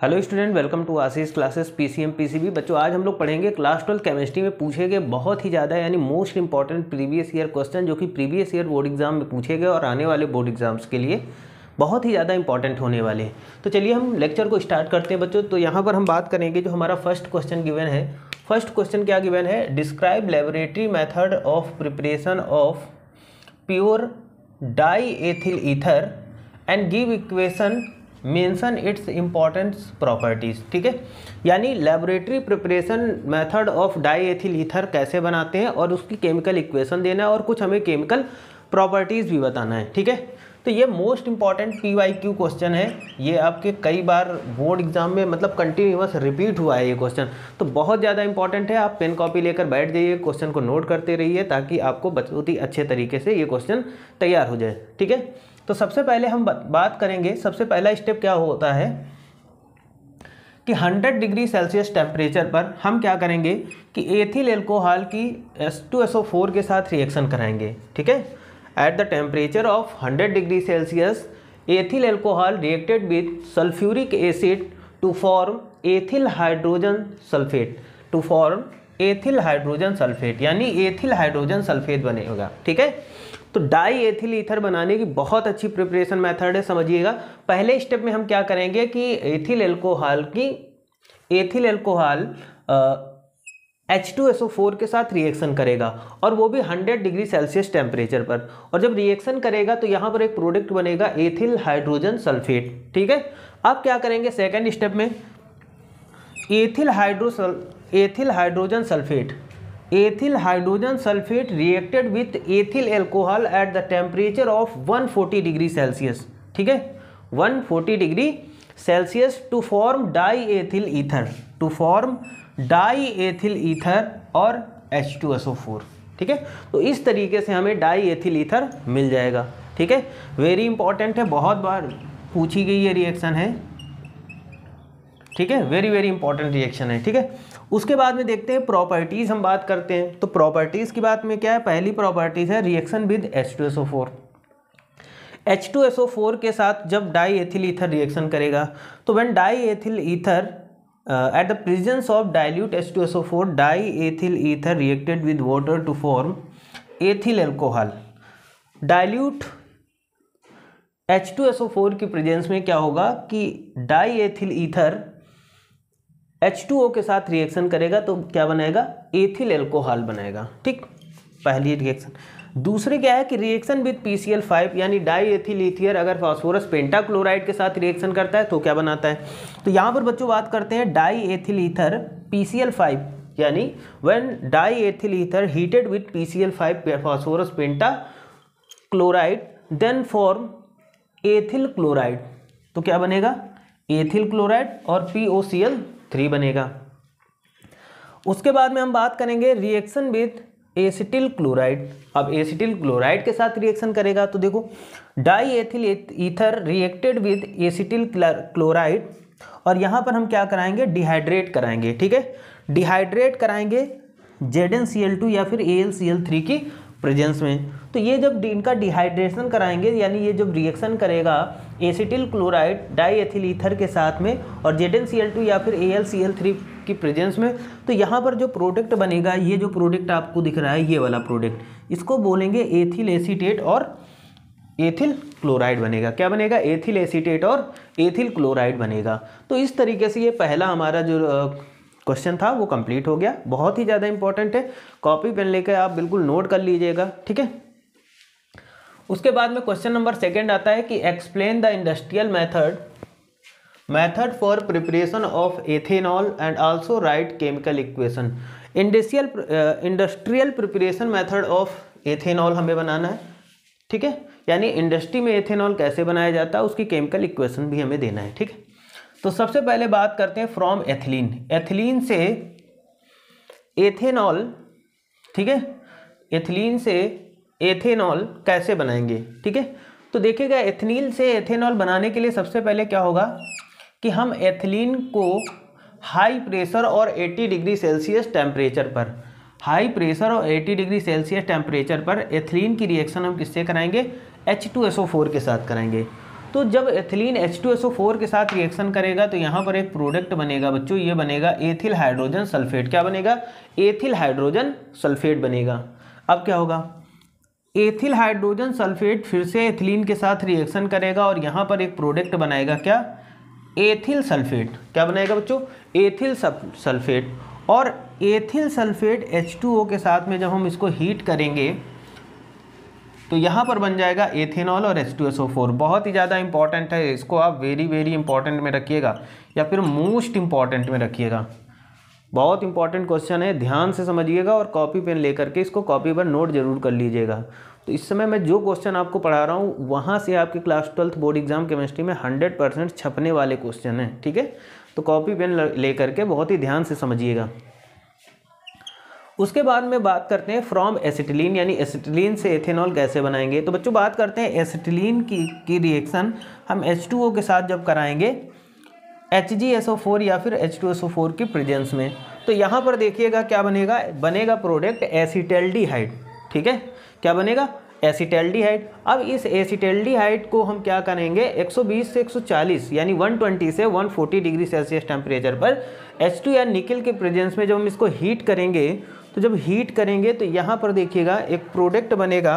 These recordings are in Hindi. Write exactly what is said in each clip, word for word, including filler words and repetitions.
Hello student, welcome to Ashish classes PCM PCB. बच्चों, आज हम लोग पढ़ेंगे क्लास ट्वेल्थ केमिस्ट्री में पूछे गए बहुत ही ज़्यादा यानी most important previous year question, जो कि प्रीवियस ईयर बोर्ड एग्जाम में पूछे गए और आने वाले बोर्ड एग्जाम्स के लिए बहुत ही ज़्यादा इंपॉर्टेंट होने वाले हैं। तो चलिए हम लेक्चर को स्टार्ट करते हैं बच्चों। तो यहाँ पर हम बात करेंगे, जो हमारा फर्स्ट क्वेश्चन गिवन है। फर्स्ट क्वेश्चन क्या गिवन है? Describe laboratory method of preparation of pure di ethyl ether and give equation mention its importance properties. ठीक है, यानी laboratory preparation method of di ethyl ether कैसे बनाते हैं और उसकी केमिकल इक्वेशन देना है और कुछ हमें केमिकल प्रॉपर्टीज़ भी बताना है। ठीक है, तो ये most important P Y Q question है। ये आपके कई बार बोर्ड एग्जाम में मतलब कंटिन्यूअस रिपीट हुआ है ये क्वेश्चन, तो बहुत ज़्यादा इंपॉर्टेंट है। आप पेन कॉपी लेकर बैठ जाइए, क्वेश्चन को नोट करते रहिए ताकि आपको बहुत ही अच्छे तरीके से ये क्वेश्चन तैयार हो जाए। ठीक है, तो सबसे पहले हम बात करेंगे, सबसे पहला स्टेप क्या होता है कि हंड्रेड डिग्री सेल्सियस टेम्परेचर पर हम क्या करेंगे कि एथिल एल्कोहल की S two S O four के साथ रिएक्शन कराएंगे। ठीक है, at the temperature of hundred degree Celsius ethyl alcohol reacted with sulphuric acid to form ethyl hydrogen sulphate to form ethyl hydrogen sulphate यानी एथिल हाइड्रोजन सल्फेट बनेगा। ठीक है, तो डाई एथिल ईथर बनाने की बहुत अच्छी प्रिपरेशन मेथड है, समझिएगा। पहले स्टेप में हम क्या करेंगे कि एथिल एल्कोहल की ethyl alcohol H two S O four के साथ रिएक्शन करेगा और वो भी हंड्रेड डिग्री सेल्सियस टेम्परेचर पर। और जब रिएक्शन करेगा तो यहाँ पर एक प्रोडक्ट बनेगा एथिल हाइड्रोजन सल्फेट। ठीक है, अब क्या करेंगे सेकेंड स्टेप में, ethyl hydro ethyl hydrogen sulphate ethyl hydrogen sulphate reacted with ethyl alcohol at the temperature of one forty degree Celsius. ठीक है, one forty degree Celsius to form di ethyl ether to form di ethyl ether और H two S O four. ठीक है, तो इस तरीके से हमें डाई एथिल ईथर मिल जाएगा। ठीक है, वेरी इंपॉर्टेंट है, बहुत बार पूछी गई ये रिएक्शन है। ठीक है, वेरी वेरी इंपॉर्टेंट रिएक्शन है। ठीक है, उसके बाद में देखते हैं प्रॉपर्टीज़, हम बात करते हैं। तो प्रॉपर्टीज़ की बात में क्या है, पहली प्रॉपर्टीज़ है reaction with H two S O four. H two S O four के साथ जब डाई एथिल ईथर रिएक्शन करेगा तो when di ethyl ether at the presence of dilute H two S O four di ethyl ether reacted with water to form ethyl alcohol. Dilute H two S O four की प्रेजेंस में क्या होगा कि di ethyl ether H two O के साथ रिएक्शन करेगा तो क्या बनाएगा, एथिल एल्कोहल बनाएगा। ठीक, पहली रिएक्शन। दूसरे क्या है कि reaction with P C L five यानी डाई एथिल ईथर अगर फास्फोरस पेंटाक्लोराइड के साथ रिएक्शन करता है तो क्या बनाता है। तो यहाँ पर बच्चों बात करते हैं di ethyl ether P C L five यानी when di ethyl ether heated with P C L five phosphorus pentachloride then form ethyl chloride. तो क्या बनेगा, एथिल क्लोराइड और P O C L three बनेगा। उसके बाद में हम बात करेंगे रिएक्शन विद एसिटिल क्लोराइड। अब एसिटिल क्लोराइड के साथ रिएक्शन करेगा तो देखो di ethyl ether reacted with acetyl chloride और यहाँ पर हम क्या कराएंगे, डिहाइड्रेट कराएंगे। ठीक है, डिहाइड्रेट कराएंगे Z N C L two या फिर A L C L three की प्रेजेंस में। तो ये जब इनका डिहाइड्रेशन कराएंगे यानी ये जब रिएक्शन करेगा acetyl chloride di ethyl ether के साथ में और Z N C L two या फिर A L C L three की प्रेजेंस में, तो यहाँ पर जो प्रोडक्ट बनेगा, ये जो प्रोडक्ट आपको दिख रहा है ये वाला प्रोडक्ट, इसको बोलेंगे एथिल एसीटेट और एथिल क्लोराइड बनेगा। क्या बनेगा, एथिल एसीटेट और एथिल क्लोराइड बनेगा। तो इस तरीके से ये पहला हमारा जो क्वेश्चन था वो कंप्लीट हो गया। बहुत ही ज़्यादा इंपॉर्टेंट है, कॉपी पेन लेकर आप बिल्कुल नोट कर लीजिएगा। ठीक है, उसके बाद में क्वेश्चन नंबर सेकंड आता है कि explain the industrial method method for preparation of ethanol and also write chemical equation. Industrial industrial preparation method of ethanol हमें बनाना है। ठीक है, यानी इंडस्ट्री में एथेनॉल कैसे बनाया जाता है उसकी केमिकल इक्वेशन भी हमें देना है। ठीक है, तो सबसे पहले बात करते हैं फ्रॉम एथिलीन। एथिलीन से एथेनॉल। ठीक है, एथिलीन से एथेनॉल कैसे बनाएंगे। ठीक है, तो देखिएगा एथिलीन से एथेनॉल बनाने के लिए सबसे पहले क्या होगा कि हम एथिलीन को हाई प्रेशर और अस्सी डिग्री सेल्सियस टेम्परेचर पर हाई प्रेशर और अस्सी डिग्री सेल्सियस टेम्परेचर पर एथिलीन की रिएक्शन हम किससे कराएंगे, H two S O four के साथ कराएंगे। तो जब ethylene H two S O four के साथ रिएक्शन करेगा तो यहाँ पर एक प्रोडक्ट बनेगा बच्चों, ये बनेगा एथिल हाइड्रोजन सल्फेट। क्या बनेगा? एथिल हाइड्रोजन सल्फेट बनेगा। अब क्या होगा? एथिल हाइड्रोजन सल्फेट फिर से एथिलीन के साथ रिएक्शन करेगा और यहाँ पर एक प्रोडक्ट बनाएगा, क्या? Ethyl sulphate. क्या बनाएगा बच्चों? Ethyl sulphate. और ethyl sulphate H two O के साथ में जब हम इसको हीट करेंगे तो यहाँ पर बन जाएगा एथेनॉल और H two S O four. बहुत ही ज़्यादा इंपॉर्टेंट है, इसको आप वेरी वेरी इंपॉर्टेंट में रखिएगा या फिर मोस्ट इंपॉर्टेंट में रखिएगा। बहुत इंपॉर्टेंट क्वेश्चन है, ध्यान से समझिएगा और कॉपी पेन लेकर के इसको कॉपी पर नोट जरूर कर लीजिएगा। तो इस समय मैं जो क्वेश्चन आपको पढ़ा रहा हूँ वहाँ से आपके class twelfth board exam chemistry में हंड्रेड परसेंट छपने वाले क्वेश्चन हैं, ठीक है। तो कॉपी पेन ले करके बहुत ही ध्यान से समझिएगा। उसके बाद में बात करते हैं फ्रॉम एसिटिलीन, यानी एसिटिलीन से एथेनॉल कैसे बनाएंगे। तो बच्चों बात करते हैं एसिटिलीन की की रिएक्शन हम एच टू ओ के साथ जब कराएंगे H G S O four या फिर H two S O four की प्रेजेंस में, तो यहाँ पर देखिएगा क्या बनेगा, बनेगा प्रोडक्ट एसिटैल्डिहाइड, ठीक है। क्या बनेगा? एसिटैल्डिहाइड। अब इस एसिटैल्डिहाइड को हम क्या करेंगे, एक सौ बीस से एक सौ चालीस यानी एक सौ बीस से एक सौ चालीस डिग्री सेल्सियस टेम्परेचर पर एच टू या निकल के प्रेजेंस में जब हम इसको हीट करेंगे, तो जब हीट करेंगे तो यहाँ पर देखिएगा एक प्रोडक्ट बनेगा,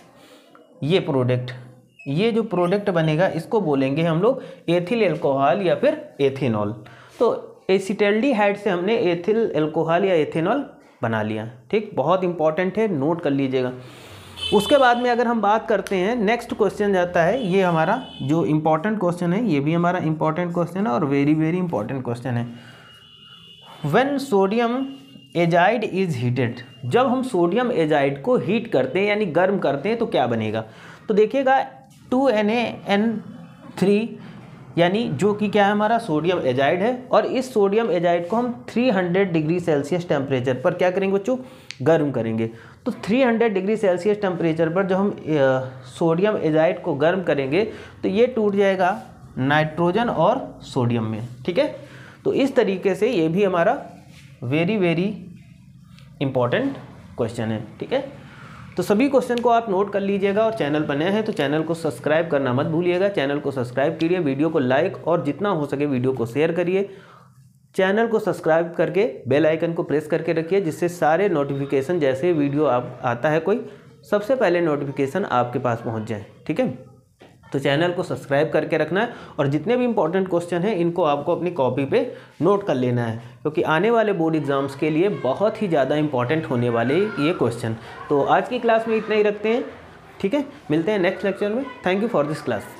ये प्रोडक्ट ये जो प्रोडक्ट बनेगा इसको बोलेंगे हम लोग एथिल एल्कोहल या फिर एथेनॉल। तो एसिटैल्डिहाइड से हमने एथिल एल्कोहल या एथेनॉल बना लिया, ठीक। बहुत इंपॉर्टेंट है, नोट कर लीजिएगा। उसके बाद में अगर हम बात करते हैं, नेक्स्ट क्वेश्चन जाता है, ये हमारा जो इम्पॉर्टेंट क्वेश्चन है, ये भी हमारा इम्पॉर्टेंट क्वेश्चन है और वेरी वेरी इंपॉर्टेंट क्वेश्चन है। When sodium azide is heated, जब हम सोडियम एजाइड को हीट करते हैं यानी गर्म करते हैं तो क्या बनेगा। तो देखिएगा two N A N three यानी जो कि क्या है हमारा सोडियम एजाइड है, और इस सोडियम एजाइड को हम तीन सौ डिग्री सेल्सियस टेम्परेचर पर क्या करेंगे बच्चों, गर्म करेंगे। तो तीन सौ डिग्री सेल्सियस टेम्परेचर पर जब हम सोडियम एजाइड को गर्म करेंगे तो ये टूट जाएगा नाइट्रोजन और सोडियम में, ठीक है। तो इस तरीके से ये भी हमारा वेरी वेरी इंपॉर्टेंट क्वेश्चन है, ठीक है। तो सभी क्वेश्चन को आप नोट कर लीजिएगा और चैनल पर नए हैं तो चैनल को सब्सक्राइब करना मत भूलिएगा। चैनल को सब्सक्राइब कीजिए, वीडियो को लाइक और जितना हो सके वीडियो को शेयर करिए। चैनल को सब्सक्राइब करके बेल आइकन को प्रेस करके रखिए, जिससे सारे नोटिफिकेशन जैसे वीडियो आप आता है कोई, सबसे पहले नोटिफिकेशन आपके पास पहुँच जाए, ठीक है। तो चैनल को सब्सक्राइब करके रखना है और जितने भी इंपॉर्टेंट क्वेश्चन हैं इनको आपको अपनी कॉपी पे नोट कर लेना है, क्योंकि आने वाले बोर्ड एग्जाम्स के लिए बहुत ही ज़्यादा इंपॉर्टेंट होने वाले ये क्वेश्चन। तो आज की क्लास में इतना ही रखते हैं, ठीक है। मिलते हैं नेक्स्ट लेक्चर में। Thank you for this class.